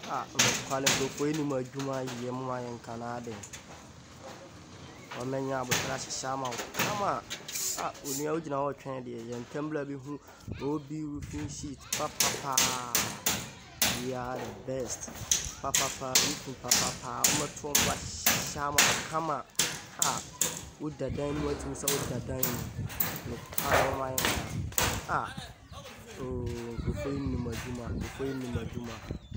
kwale go ni ma juma ye ma yan kanade o menya bo tra shama kama oni ya ugina wo twen de ye ntembla bi hu obi roofing sheet papa we are the best papa o ma to ba shama kama udadan ni wati musa udadan no kawo ma yan go ni ma juma